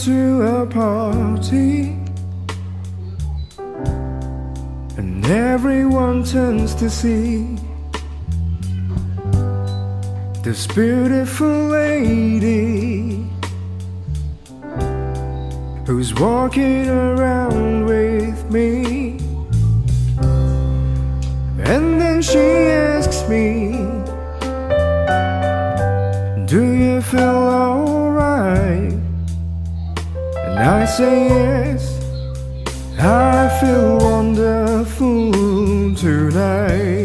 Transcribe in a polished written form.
to a party, and everyone turns to see this beautiful lady who's walking around with me. And then she asks me, do you feel alright? And I say yes, I feel wonderful tonight.